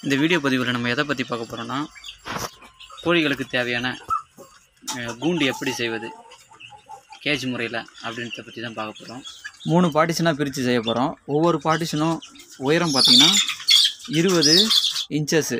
இந்த வீடியோ பதிவில் நம்ம எதை பற்றி பார்க்க போகிறோன்னா, கோழிகளுக்கு தேவையான கூண்டு எப்படி செய்வது கேஜ் முறையில் அப்படின்றத பற்றி தான் பார்க்க போகிறோம். 3 பார்ட்டிஷனாக பிரித்து செய்ய போகிறோம். ஒவ்வொரு பார்ட்டிஷனும் உயரம் பார்த்திங்கன்னா 20 இன்ச்சஸ்ஸு,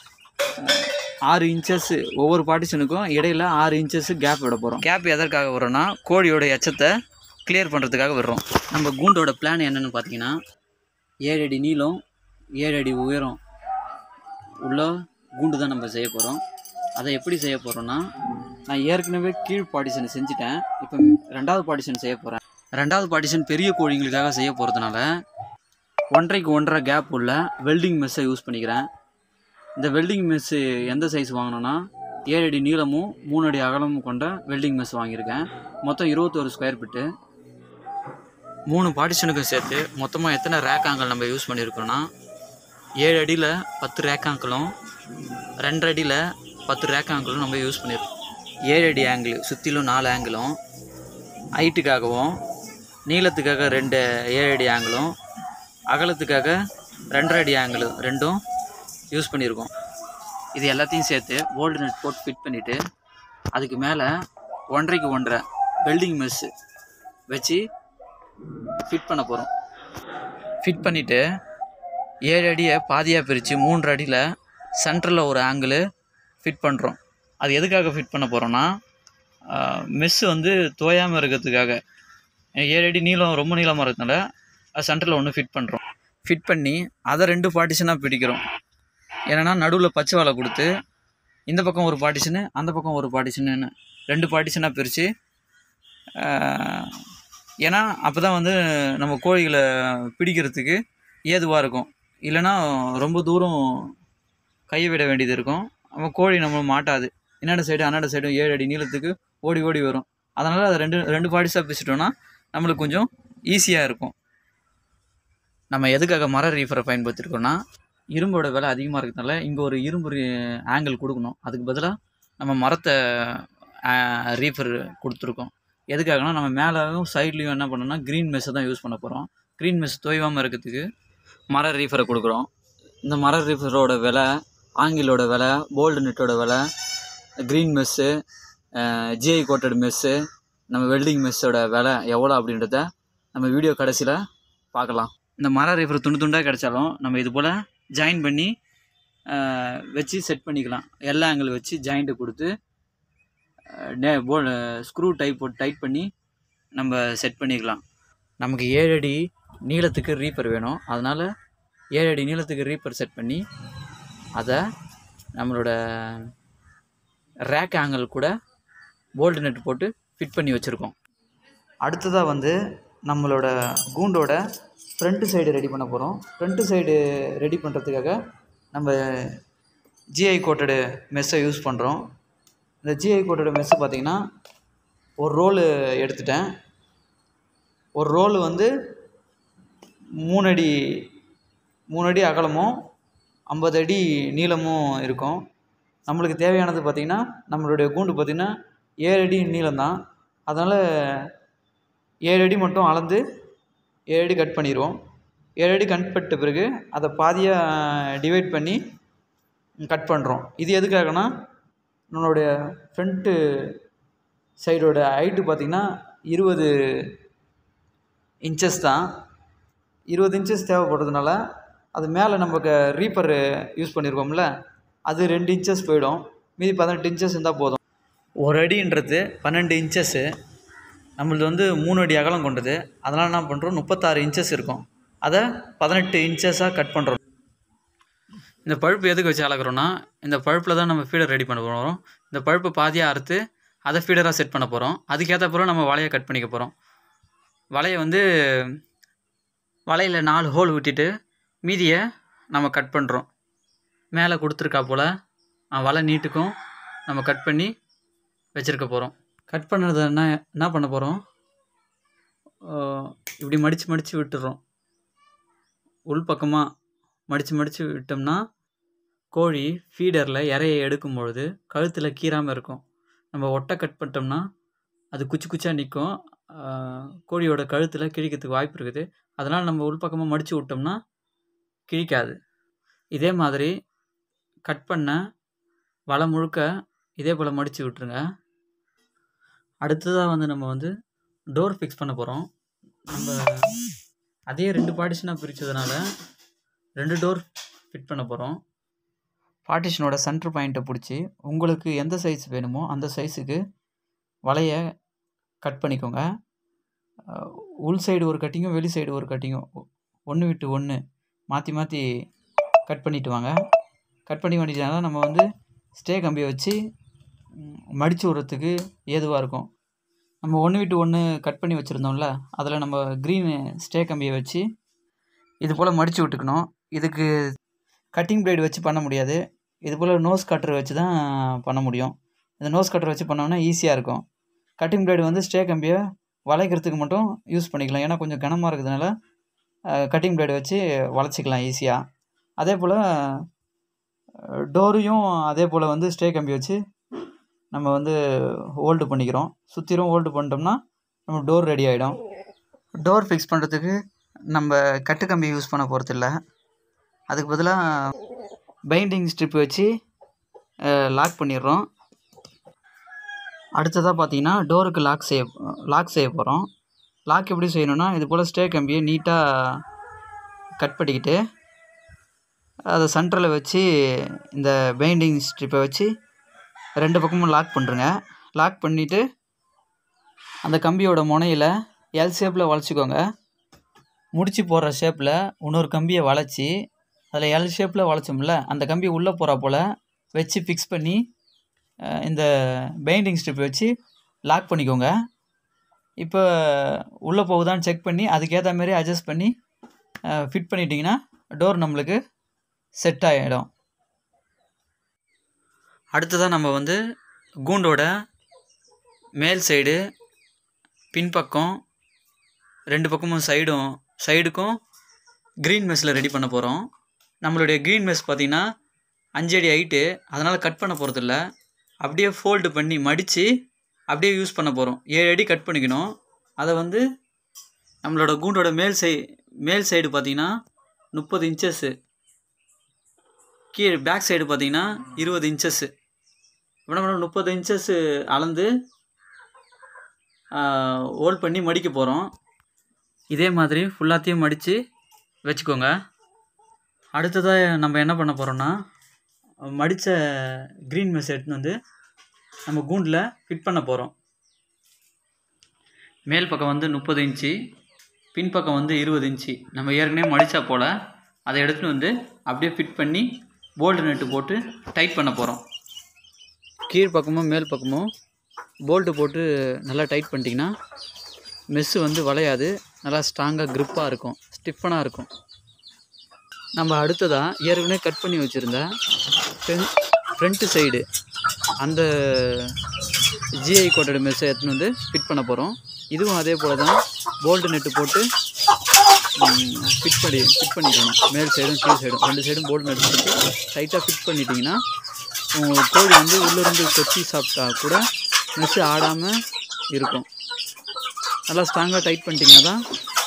6 இன்ச்சஸ்ஸு. ஒவ்வொரு பார்ட்டிஷனுக்கும் இடையில் 6 இன்ச்சஸ்ஸு கேப் விட போகிறோம். கேப் எதற்காக வரோன்னா, கோழியோட எச்சத்தை கிளியர் பண்ணுறதுக்காக விடுறோம். நம்ம கூண்டோட பிளான் என்னென்னு பார்த்தீங்கன்னா, 7 அடி நீளம் 7 அடி உயரம் உள்ள கூண்டு தான் நம்ம செய்ய போகிறோம். அதை எப்படி செய்ய போகிறோன்னா, நான் ஏற்கனவே கீழ் பார்ட்டிஷன் செஞ்சுட்டேன். இப்போ 2வது பார்ட்டிஷன் செய்ய போகிறேன். 2வது பார்ட்டிஷன் பெரிய கோழிங்களுக்காக செய்ய போகிறதுனால 1.5 1.5 கேப் உள்ள வெல்டிங் மெஸ்ஸை யூஸ் பண்ணிக்கிறேன். இந்த வெல்டிங் மெஸ்ஸு எந்த சைஸ் வாங்கினோன்னா, 7 அடி நீளமும் 3 அடி அகலமும் கொண்ட வெல்டிங் மெஸ் வாங்கியிருக்கேன். மொத்தம் 21 ஸ்கொயர் ஃபீட்டு. 3 பார்ட்டிஷனுக்கும் சேர்த்து மொத்தமாக எத்தனை ரேக் ஆங்கிள் நம்ம யூஸ் பண்ணியிருக்கோன்னா, 7 அடியில் 10 ரேக் ஆங்கிளும் 2 அடியில் 10 ரேக் ஆங்கிளும் நம்ம யூஸ் பண்ணியிருக்கோம். 7 அடி ஆங்கிள் சுற்றிலும் 4 ஆங்கிளும், ஹைட்டுக்காகவும் நீளத்துக்காக 2 7 அடி ஆங்கிளும், அகலத்துக்காக 2.5 அடி ஆங்கிளும் ரெண்டும் யூஸ் பண்ணியிருக்கோம். இது எல்லாத்தையும் சேர்த்து போல்டு நட் போட்டு ஃபிட் பண்ணிவிட்டு, அதுக்கு மேலே 1.5 1.5 வெல்டிங் மெஸ்ஸு வச்சு ஃபிட் பண்ண போகிறோம். ஃபிட் பண்ணிவிட்டு 7 அடியை பாதியாக பிரித்து 3 அடியில் சென்டரில் ஒரு ஆங்கிள் ஃபிட் பண்ணுறோம். அது எதுக்காக ஃபிட் பண்ண போகிறோன்னா, மெஸ்ஸு வந்து தோயாமல் இருக்கிறதுக்காக. 7 அடி நீளம் ரொம்ப நீளமாக இருக்கிறதுனால அது சென்டரில் ஒன்று ஃபிட் பண்ணுறோம். ஃபிட் பண்ணி அதை 2 பார்ட்டிஷனாக பிடிக்கிறோம். ஏன்னா நடுவில் பச்சை வாழை கொடுத்து இந்த பக்கம் ஒரு பார்ட்டிஷனு, அந்த பக்கம் ஒரு பார்ட்டிஷனுன்னு 2 பார்ட்டிஷனாக பிரித்து, ஏன்னா அப்போ தான் வந்து நம்ம கோழிகளை பிடிக்கிறதுக்கு ஏதுவாக இருக்கும். இல்லைன்னா ரொம்ப தூரம் கையை விட வேண்டியது இருக்கும். நம்ம கோழி நம்ம மாட்டாது. என்னோட சைடு அன்னாட சைடும் 7 அடி நீளத்துக்கு ஓடி ஓடி வரும். அதனால் அதை 2 பார்ட்டிஸாக பிரிச்சிட்டோன்னா நம்மளுக்கு கொஞ்சம் ஈஸியாக இருக்கும். நம்ம எதுக்காக மர ரீஃபரை பயன்படுத்திருக்கோன்னா, இரும்போட விலை அதிகமாக இருக்கிறதுனால இங்கே ஒரு இரும்பு ஆங்கிள் கொடுக்கணும். அதுக்கு பதிலாக நம்ம மரத்தை ரீஃபர் கொடுத்துருக்கோம். எதுக்காகனா, நம்ம மேலேயும் சைட்லேயும் என்ன பண்ணோன்னா க்ரீன் மெஸ்ஸை தான் யூஸ் பண்ண போகிறோம். க்ரீன் மெஸ் தோய்வாமல் இருக்கிறதுக்கு மர ரீஃபரை கொடுக்குறோம். இந்த மர ரீஃபரோட விலை, ஆங்கிலோட விலை, போல்டு நெட்டோட விலை, green mesh, GI coated mesh, நம்ம வெல்டிங் மெஸ்ஸோட விலை எவ்வளோ அப்படின்றத நம்ம வீடியோ கடைசியில் பார்க்கலாம். இந்த மர ரீஃபர் துண்டு துண்டாக கிடைச்சாலும் நம்ம இது போல் ஜாயின் பண்ணி வச்சு செட் பண்ணிக்கலாம். எல்லா ஆங்கிள் வச்சு ஜாயிண்ட்டை கொடுத்து ஸ்க்ரூ டைப் போட்டு டைட் பண்ணி நம்ம செட் பண்ணிக்கலாம். நமக்கு 7 அடி நீளத்துக்கு ரீஃபர் வேணும். அதனால் 7 அடி நீளத்துக்கு ரீஃபர் செட் பண்ணி அதை நம்மளோட ரேக் ஆங்கிள் கூட போல்டு நெட் போட்டு ஃபிட் பண்ணி வச்சுருக்கோம். அடுத்ததாக வந்து நம்மளோட கூண்டோட ஃப்ரண்ட்டு சைடு ரெடி பண்ண போகிறோம். ஃப்ரண்ட்டு சைடு ரெடி பண்ணுறதுக்காக நம்ம ஜிஐ கோட்டடு மெஸ்ஸை யூஸ் பண்ணுறோம். இந்த ஜிஐ கோட்டடு மெஸ்ஸு பார்த்திங்கன்னா, ஒரு ரோலு எடுத்துட்டேன். ஒரு ரோலு வந்து 3 அடி அகலமும் 50 அடி நீளமும் இருக்கும். நம்மளுக்கு தேவையானது பார்த்திங்கன்னா, நம்மளுடைய கூண்டு பார்த்திங்கன்னா 7 அடி நீளம்தான். அதனால் 7 அடி மட்டும் அளந்து 7 அடி கட் பண்ணிடுவோம். 7 அடி கட் பண்ணிட்ட பிறகு அதை பாதியாக டிவைட் பண்ணி கட் பண்ணுறோம். இது எதுக்காகனா, நம்மளுடைய ஃப்ரண்ட்டு சைடோட ஹைட்டு பார்த்திங்கன்னா 20 இன்ச்சஸ் தான். 20 இன்ச்சஸ் தேவைப்படுறதுனால அது மேலே நமக்கு ரீப்பர் யூஸ் பண்ணியிருக்கோம்ல, அது 2 இன்ச்சஸ் போயிடும். மீதி 18 இன்ச்சஸ் இருந்தால் போதும். 1 அடின்றது 12 இன்ச்சஸ்ஸு. நம்மளது வந்து 3 அடி அகலம் கொண்டது. அதனால் என்ன பண்ணுறோம், 36 இன்ச்சஸ் இருக்கும். அதை 18 இன்ச்சஸாக கட் பண்ணுறோம். இந்த பழுப்பு எதுக்கு வச்சு அளக்குறோன்னா, இந்த பழுப்பில் தான் நம்ம ஃபீடர் ரெடி பண்ண போகிறோம். இந்த பழுப்பை பாதியாக அறுத்து அதை ஃபீடராக செட் பண்ண போகிறோம். அதுக்கேற்ற பிறகு நம்ம வலையை கட் பண்ணிக்க போகிறோம். வலையை வந்து வலையில் 4 ஹோல் விட்டுட்டு மீதியை நம்ம கட் பண்ணுறோம். மேலே கொடுத்துருக்கா போல் வலை நீட்டுக்கும் நம்ம கட் பண்ணி வச்சுருக்க போகிறோம். கட் பண்ணுறது என்ன பண்ண போகிறோம், இப்படி மடித்து விட்டுறோம். உள் பக்கமாக மடித்து விட்டோம்னா கோழி ஃபீடரில் இறையை எடுக்கும் பொழுது கழுத்தில் கீறாமல் இருக்கும். நம்ம ஒட்டை கட் பண்ணிட்டோம்னா அது குச்சி குச்சியாக நிற்கும். கோழியோட கழுத்தில் கிழிக்கிறதுக்கு வாய்ப்பு இருக்குது. அதனால் நம்ம உள் பக்கமாக மடித்து விட்டோம்னா கிழிக்காது. இதே மாதிரி கட் பண்ண வலை முழுக்க இதே போல் மடித்து விட்டுருங்க. அடுத்ததாக வந்து நம்ம வந்து டோர் ஃபிக்ஸ் பண்ண போகிறோம். நம்ம அதே 2 பார்ட்டிஷனாக பிரித்ததுனால 2 டோர் ஃபிட் பண்ண போகிறோம். பார்ட்டிஷனோட சென்டர் பாயிண்ட்டை பிடிச்சி உங்களுக்கு எந்த சைஸ் வேணுமோ அந்த சைஸுக்கு வலையை கட் பண்ணிக்கோங்க. உள் சைடு ஒரு கட்டிங்கும் வெளி சைடு ஒரு கட்டிங்கும் 1 விட்டு 1 மாற்றி மாற்றி கட் பண்ணிட்டு வாங்க. கட் பண்ணிட்டாங்கன்னா நம்ம வந்து ஸ்டே கம்பியை வச்சு மடித்து விடுறதுக்கு ஏதுவாக இருக்கும். நம்ம 1 விட்டு 1 கட் பண்ணி வச்சுருந்தோம்ல, அதில் நம்ம க்ரீன் ஸ்டே கம்பியை வச்சு இது போல் மடித்து விட்டுக்கணும். இதுக்கு கட்டிங் பிளேடு வச்சு பண்ண முடியாது. இது போல் நோஸ் கட்டர் வச்சு தான் பண்ண முடியும். இந்த நோஸ் கட்டர் வச்சு பண்ணோம்னா ஈஸியாக இருக்கும். கட்டிங் பிளேடு வந்து ஸ்டே கம்பியை வளைக்கிறதுக்கு மட்டும் யூஸ் பண்ணிக்கலாம். ஏன்னா கொஞ்சம் கனமாக இருக்கிறதுனால கட்டிங் பிளேடு வச்சு வளைச்சிக்கலாம் ஈஸியாக. அதே போல் டோரையும் அதே போல் வந்து ஸ்டே கம்பி வச்சு நம்ம வந்து ஹோல்டு பண்ணிக்கிறோம். சுற்றிலும் ஹோல்டு பண்ணிட்டோம்னா நம்ம டோர் ரெடி ஆகிடும். டோர் ஃபிக்ஸ் பண்ணுறதுக்கு நம்ம கட்டு கம்பி யூஸ் பண்ண போகிறதில்ல. அதுக்கு பதிலாக பைண்டிங் ஸ்ட்ரிப் வச்சு லாக் பண்ணிடுறோம். அடுத்ததாக பார்த்தீங்கன்னா டோருக்கு லாக் செய்ய போகிறோம். லாக் எப்படி செய்யணும்னா இது போல் ஸ்டே கம்பியை நீட்டாக கட் பண்ணிக்கிட்டு அதை சென்டரில் வச்சு இந்த பைண்டிங் ஸ்ட்ரிப்பை வச்சு 2 பக்கமும் லாக் பண்ணுறங்க. லாக் பண்ணிவிட்டு அந்த கம்பியோட முனையில் எல் ஷேப்பில் வளைச்சிக்கோங்க. முடிச்சு போடுற ஷேப்பில் இன்னொரு கம்பியை வளைச்சி அதில் எல் ஷேப்பில் வளைச்சோம்ல அந்த கம்பி உள்ளே போகிற போல் வச்சு ஃபிக்ஸ் பண்ணி இந்த பைண்டிங் ஸ்ட்ரிப் வச்சு லாக் பண்ணிக்கோங்க. இப்போ உள்ளே போகுதான்னு செக் பண்ணி அதுக்கேற்ற மாதிரி அட்ஜஸ்ட் பண்ணி ஃபிட் பண்ணிட்டிங்கன்னா டோர் நம்மளுக்கு செட் ஆகிடும். அடுத்ததாக நம்ம வந்து கூண்டோட மேல் சைடு பின்பக்கம் 2 பக்கமும் சைடுக்கும் க்ரீன் மெஸ்ஸில் ரெடி பண்ண போகிறோம். நம்மளுடைய க்ரீன் மெஸ் பார்த்திங்கன்னா 5 அடி ஹைட்டு, அதனால் கட் பண்ண போகிறதில்ல. அப்படியே ஃபோல்டு பண்ணி மடித்து அப்படியே யூஸ் பண்ண போகிறோம். 7 அடி கட் பண்ணிக்கணும். அதை வந்து நம்மளோட கூண்டோட மேல் சைடு பார்த்திங்கன்னா 30 இன்ச்சஸ்ஸு, கீழே பேக் சைடு பார்த்திங்கன்னா 20 இன்ச்சஸ்ஸு. இப்போ நம்ம 30 இன்ச்சஸ்ஸு அளந்து ஹோல்ட் பண்ணி மடிக்க போகிறோம். இதே மாதிரி ஃபுல்லாத்தையும் மடித்து வச்சுக்கோங்க. அடுத்ததாக நம்ம என்ன பண்ண போகிறோன்னா மடித்த க்ரீன் மெஸ் எடுத்துன்னு வந்து நம்ம கூண்டில் ஃபிட் பண்ண போகிறோம். மேல் பக்கம் வந்து 30 இன்ச்சு, பின்பக்கம் வந்து 20 இன்ச்சு. நம்ம ஏற்கனவே மடித்தா போல் அதை எடுத்துகிட்டு வந்து அப்படியே ஃபிட் பண்ணி போல்டு நெட்டு போட்டு டைட் பண்ண போகிறோம். கீழ்ப்பக்கமும் மேல் பக்கமும் போல்ட்டு போட்டு நல்லா டைட் பண்ணிட்டிங்கன்னா மெஸ்ஸு வந்து வளையாது, நல்லா ஸ்ட்ராங்காக க்ரிப்பாக இருக்கும், ஸ்டிஃபனாக இருக்கும். நம்ம அடுத்ததாக ஏற்கனவே கட் பண்ணி வச்சுருந்த ஃப்ரண்ட்டு சைடு அந்த ஜிஐ கோட்டட் மெஸ்ஸை எடுத்துன்னு வந்து ஃபிட் பண்ண போகிறோம். இதுவும் அதே போல் தான் போல்டு நெட்டு போட்டு ஃபிட் பண்ணிக்கணும். மேல் சைடும் கீழ் சைடும் 2 சைடும் போல்டு நெட்டு போட்டு டைட்டாக ஃபிட் பண்ணிட்டீங்கன்னா உங்கள் கோழி வந்து உள்ளிருந்து கொத்தி சாப்பிட்டா கூட மெஸ்ஸு ஆடாமல் இருக்கும். நல்லா ஸ்ட்ராங்காக டைட் பண்ணிட்டீங்கன்னா தான்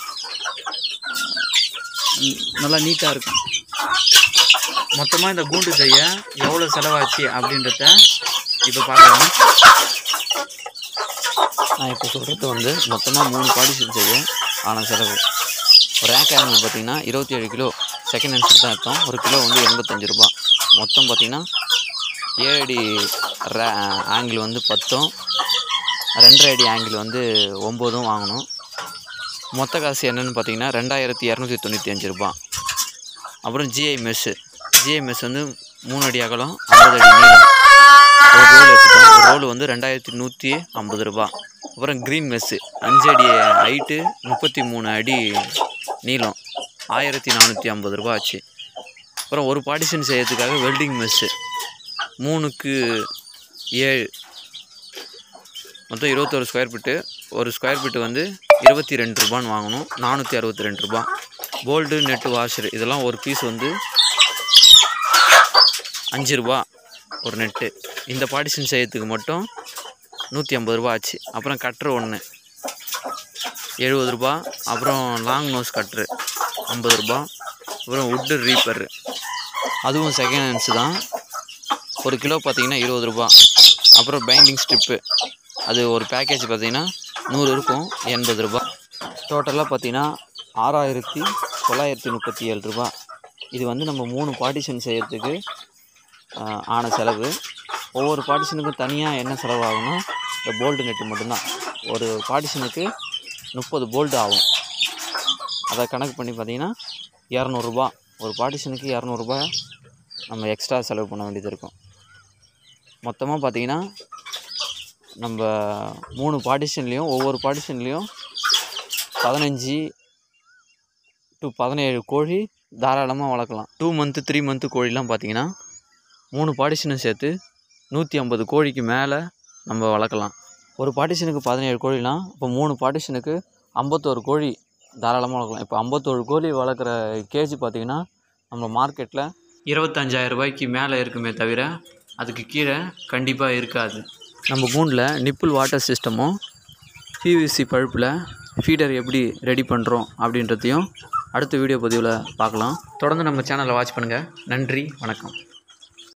நல்லா நீட்டாக இருக்கும். மொத்தமாக இந்த கூண்டு செய்ய எவ்வளோ செலவாச்சு அப்படின்றத இப்போ பார்க்கலாம். நான் இப்போ சொல்கிறது வந்து மொத்தமாக 3 பார்ட்டிஷன் செய்ய ஆனால் செலவு. ஒரு ரேக் ஆங்கிள் பார்த்திங்கன்னா 27 கிலோ செகண்ட் ஹேண்ட்ஸுக்கு தான் எடுத்தோம். 1 கிலோ வந்து 85 ரூபா. மொத்தம் பார்த்திங்கன்னா 7 அடி ஆங்கிள் வந்து 10, 2.5 அடி ஆங்கிள் வந்து 9 வாங்கணும். மொத்த காசு என்னென்னு பார்த்தீங்கன்னா 2295 ரூபா. அப்புறம் ஜிஐ மெஸ் வந்து 3 அடி அகலம், 50 அடி நீளம். ஒரு ரோல் எடுத்துட்டோம். ஒரு ரோல் வந்து 2150 ரூபா. அப்புறம் க்ரீன் மெஸ்ஸு 5 அடி ஹைட்டு, 33 அடி நீளம், 1450 ரூபா ஆச்சு. அப்புறம் ஒரு பார்ட்டிஷன் செய்யறதுக்காக வெல்டிங் மெஸ்ஸு 3க்கு 7, மொத்தம் 21 ஸ்கொயர் ஃபீட்டு. ஒரு ஸ்கொயர் ஃபீட்டு வந்து 22 ரூபான்னு வாங்கணும், 462 ரூபா. போல்டு நெட்டு வாஷரு இதெல்லாம் ஒரு பீஸ் வந்து 5 ரூபா ஒரு நெட்டு. இந்த பார்ட்டிஷன் செய்யறதுக்கு மட்டும் 150 ரூபா ஆச்சு. அப்புறம் கட்ரு 1 70 ரூபா. அப்புறம் லாங் நோஸ் கட்ரு 50 ரூபா. அப்புறம் வுட்டு ரீப்பரு, அதுவும் செகண்ட் ஹேண்ட்ஸு தான், ஒரு கிலோ பார்த்திங்கன்னா 20 ரூபா. அப்புறம் பைண்டிங் ஸ்ட்ரிப்பு அது ஒரு பேக்கேஜ் பார்த்திங்கன்னா 100 இருக்கும், 80 ரூபா. டோட்டலாக பார்த்திங்கன்னா 6937 ரூபா. இது வந்து நம்ம 3 பார்ட்டிஷன் செய்கிறதுக்கு ஆன செலவு. ஒவ்வொரு பார்ட்டிஷனுக்கும் தனியாக என்ன செலவாகும்னா இந்த போல்டு நெட்டு மட்டும்தான். ஒரு பார்ட்டிஷனுக்கு 30 போல்டு ஆகும். அதை கணக்கு பண்ணி பார்த்திங்கன்னா 200 ரூபா. ஒரு பார்ட்டிஷனுக்கு 200 ரூபா நம்ம எக்ஸ்ட்ரா செலவு பண்ண வேண்டியது இருக்கும். மொத்தமாக பார்த்திங்கன்னா நம்ம 3 பார்ட்டிஷன்லேயும் ஒவ்வொரு பார்ட்டிஷன்லேயும் 15 to 17 கோழி தாராளமாக வளர்க்கலாம். 2 மந்த்து 3 மந்த்து கோழிலாம் பார்த்திங்கன்னா 3 பார்ட்டிஷனும் சேர்த்து 150 கோழிக்கு மேலே நம்ம வளர்க்கலாம். ஒரு பார்ட்டிஷனுக்கு 17 கோழிலாம் இப்போ 3 பார்ட்டிஷனுக்கு 51 கோழி தாராளமாக வளர்க்கலாம். இப்போ 51 கோழி வளர்க்குற கேஜி பார்த்திங்கன்னா நம்ம மார்க்கெட்டில் 25,000 ரூபாய்க்கு மேலே இருக்குமே தவிர அதுக்கு கீழே கண்டிப்பாக இருக்காது. நம்ம கூண்டில் நிப்பிள் வாட்டர் சிஸ்டமும் பிவிசி பழுப்பில் ஃபீடர் எப்படி ரெடி பண்ணுறோம் அப்படின்றதையும் அடுத்த வீடியோ பதிவில் பார்க்கலாம். தொடர்ந்து நம்ம சேனலை வாட்ச் பண்ணுங்கள். நன்றி, வணக்கம்.